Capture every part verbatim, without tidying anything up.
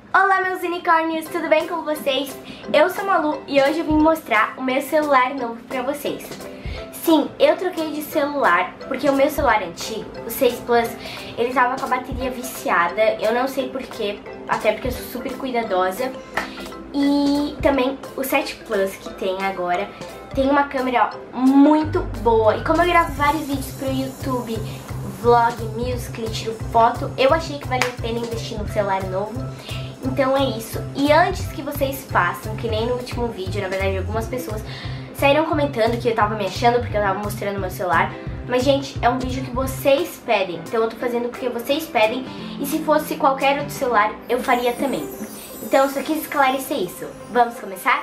Olá meus unicórnios, tudo bem com vocês? Eu sou a Malu e hoje eu vim mostrar o meu celular novo pra vocês. Sim, eu troquei de celular porque o meu celular antigo, o seis Plus, ele tava com a bateria viciada. Eu não sei porquê, até porque eu sou super cuidadosa. E também o sete Plus que tem agora tem uma câmera ó, muito boa. E como eu gravo vários vídeos pro YouTube, vlog, music, tiro foto, eu achei que valia a pena investir no celular novo. Então é isso. E antes que vocês façam, que nem no último vídeo, na verdade algumas pessoas saíram comentando que eu tava me achando porque eu tava mostrando meu celular. Mas gente, é um vídeo que vocês pedem, então eu tô fazendo porque vocês pedem. E se fosse qualquer outro celular, eu faria também. Então eu só quis esclarecer isso. Vamos começar?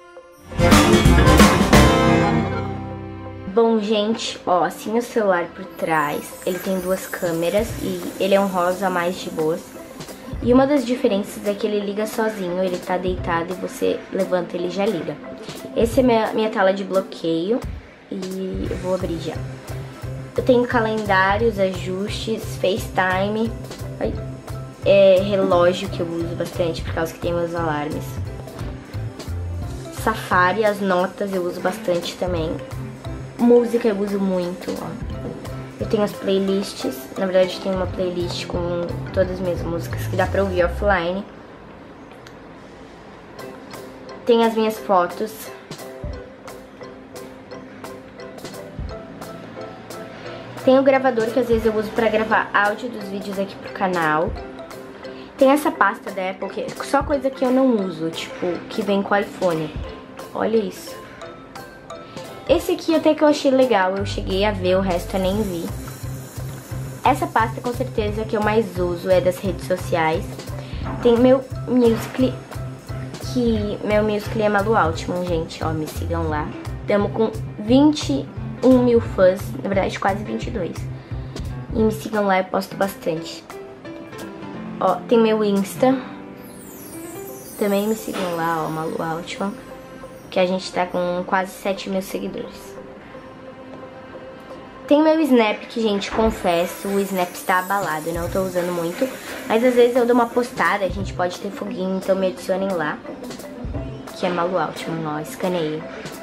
Bom, gente, ó, assim o celular por trás, ele tem duas câmeras e ele é um rosa mais de boas. E uma das diferenças é que ele liga sozinho, ele tá deitado e você levanta ele já liga. Essa é minha, minha tela de bloqueio e eu vou abrir já. Eu tenho calendários, ajustes, FaceTime, é, relógio que eu uso bastante por causa que tem meus alarmes. Safari, as notas eu uso bastante também. Música eu uso muito, ó. Eu tenho as playlists, na verdade tem uma playlist com todas as minhas músicas que dá pra ouvir offline. Tem as minhas fotos. Tem o gravador que às vezes eu uso pra gravar áudio dos vídeos aqui pro canal. Tem essa pasta da Apple, que é só coisa que eu não uso, tipo, que vem com o iPhone. Olha isso. Esse aqui até que eu achei legal, eu cheguei a ver, o resto eu nem vi. Essa pasta com certeza que eu mais uso é das redes sociais. Tem meu Musical.ly, que meu Musical.ly é Malu Altman, gente, ó, me sigam lá. Tamo com vinte e um mil fãs, na verdade quase vinte e dois. E me sigam lá, eu posto bastante. Ó, tem meu Insta, também me sigam lá, ó, Malu Altman. Que a gente tá com quase sete mil seguidores. Tem meu Snap, que, gente, confesso, o Snap está abalado, eu não tô usando muito. Mas às vezes eu dou uma postada, a gente pode ter foguinho, então me adicionem lá. Que é Malu Altman, ó, escaneio.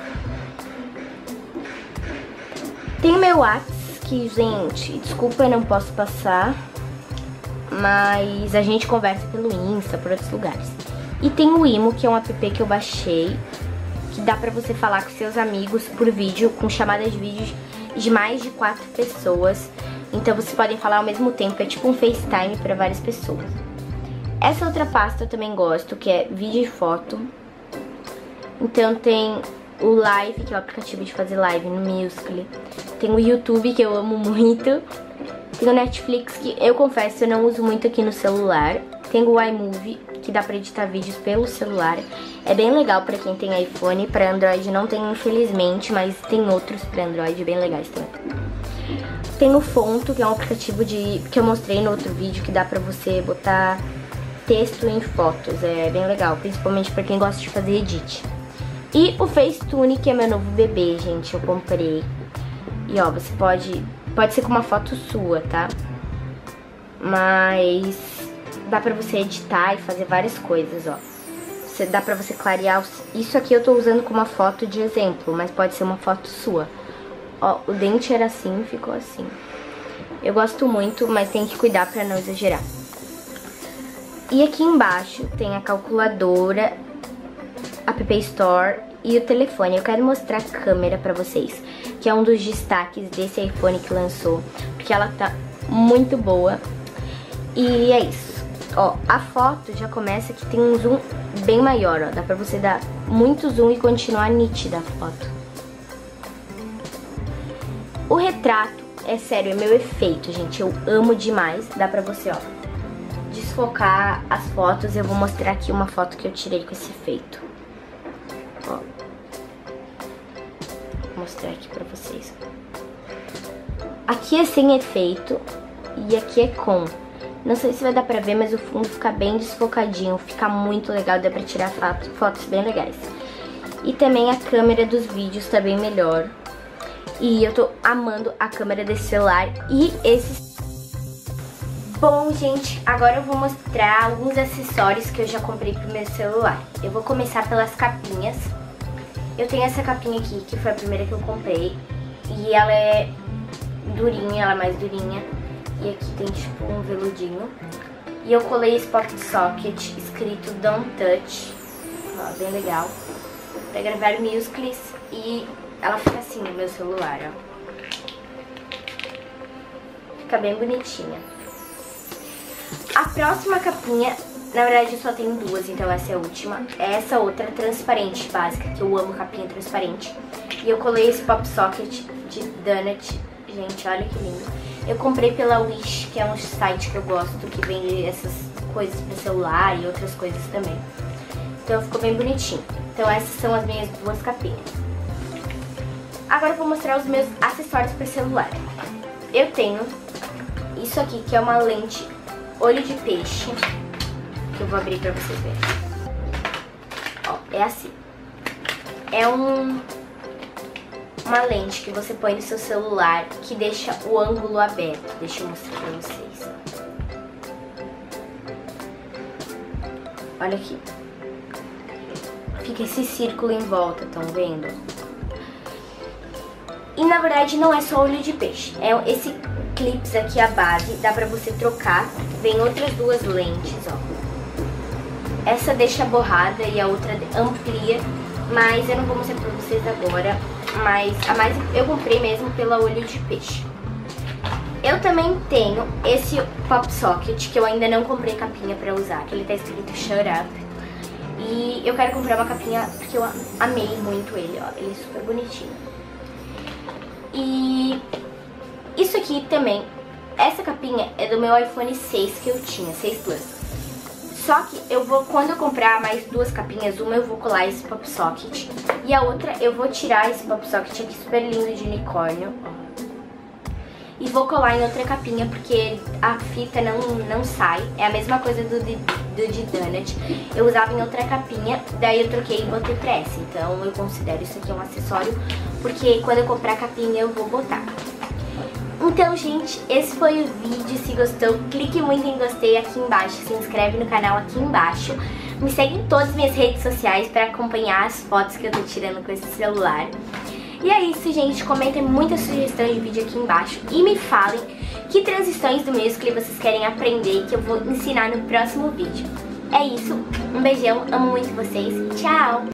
Tem meu WhatsApp, que, gente, desculpa, eu não posso passar. Mas a gente conversa pelo Insta, por outros lugares. E tem o Imo, que é um app que eu baixei, que dá pra você falar com seus amigos por vídeo, com chamadas de vídeo de mais de quatro pessoas. Então vocês podem falar ao mesmo tempo, é tipo um FaceTime pra várias pessoas. Essa outra pasta eu também gosto, que é vídeo e foto. Então tem o Live, que é o aplicativo de fazer live no Musical.ly. Tem o YouTube, que eu amo muito. Tem o Netflix, que eu confesso eu não uso muito aqui no celular. Tem o iMovie, que dá pra editar vídeos pelo celular. É bem legal pra quem tem iPhone. Pra Android não tem, infelizmente, mas tem outros pra Android bem legais também. Tem o Fonto, que é um aplicativo de que eu mostrei no outro vídeo, que dá pra você botar texto em fotos. É bem legal, principalmente pra quem gosta de fazer edit. E o Facetune, que é meu novo bebê, gente, eu comprei. E ó, você pode... Pode ser com uma foto sua, tá? Mas dá pra você editar e fazer várias coisas, ó. Você, dá pra você clarear... Os... Isso aqui eu tô usando como uma foto de exemplo, mas pode ser uma foto sua. Ó, o dente era assim, ficou assim. Eu gosto muito, mas tem que cuidar pra não exagerar. E aqui embaixo tem a calculadora, App Store e o telefone. Eu quero mostrar a câmera pra vocês, que é um dos destaques desse iPhone que lançou, porque ela tá muito boa. E é isso. Ó, a foto já começa que tem um zoom bem maior, ó. Dá pra você dar muito zoom e continuar nítida a foto. O retrato, é sério, é meu efeito, gente. Eu amo demais. Dá pra você, ó, desfocar as fotos. Eu vou mostrar aqui uma foto que eu tirei com esse efeito. Ó. Vou mostrar aqui pra vocês. Aqui é sem efeito e aqui é com. Não sei se vai dar pra ver, mas o fundo fica bem desfocadinho. Fica muito legal, dá pra tirar fotos bem legais. E também a câmera dos vídeos tá bem melhor. E eu tô amando a câmera desse celular. E esse Bom, gente, agora eu vou mostrar alguns acessórios que eu já comprei pro meu celular. Eu vou começar pelas capinhas. Eu tenho essa capinha aqui, que foi a primeira que eu comprei. E ela é durinha, ela é mais durinha. E aqui tem tipo um veludinho. E eu colei esse pop socket escrito Don't Touch. Ó, bem legal. Pra gravar musicals. E ela fica assim no meu celular, ó. Fica bem bonitinha. A próxima capinha, na verdade eu só tenho duas, então essa é a última. É essa outra transparente básica, que eu amo capinha transparente. E eu colei esse pop socket de donut. Gente, olha que lindo. Eu comprei pela Wish, que é um site que eu gosto, que vende essas coisas para celular e outras coisas também. Então ficou bem bonitinho. Então essas são as minhas duas capinhas. Agora eu vou mostrar os meus acessórios para celular. Eu tenho isso aqui, que é uma lente olho de peixe, que eu vou abrir pra vocês verem. Ó, é assim. É um, uma lente que você põe no seu celular que deixa o ângulo aberto. Deixa eu mostrar pra vocês. Olha aqui. Fica esse círculo em volta, estão vendo? E na verdade não é só olho de peixe. É esse clips aqui, a base, dá pra você trocar. Vem outras duas lentes, ó. Essa deixa borrada e a outra amplia, mas eu não vou mostrar pra vocês agora. Mas a mais eu comprei mesmo pela olho de peixe. Eu também tenho esse pop socket, que eu ainda não comprei capinha pra usar, que ele tá escrito Shut Up. E eu quero comprar uma capinha porque eu amei muito ele, ó. Ele é super bonitinho. E isso aqui também, essa capinha é do meu iPhone seis que eu tinha, seis Plus. Só que eu vou, quando eu comprar mais duas capinhas, uma eu vou colar esse pop socket e a outra eu vou tirar esse pop socket aqui super lindo de unicórnio, ó. E vou colar em outra capinha porque a fita não, não sai. É a mesma coisa do de, do de donut. Eu usava em outra capinha, daí eu troquei e botei pra essa. Então eu considero isso aqui um acessório, porque quando eu comprar a capinha eu vou botar. Então, gente, esse foi o vídeo. Se gostou, clique muito em gostei aqui embaixo. Se inscreve no canal aqui embaixo. Me segue em todas as minhas redes sociais para acompanhar as fotos que eu tô tirando com esse celular. E é isso, gente. Comentem muitas sugestões de vídeo aqui embaixo e me falem que transições do Musical.ly vocês querem aprender, que eu vou ensinar no próximo vídeo. É isso. Um beijão. Amo muito vocês. Tchau!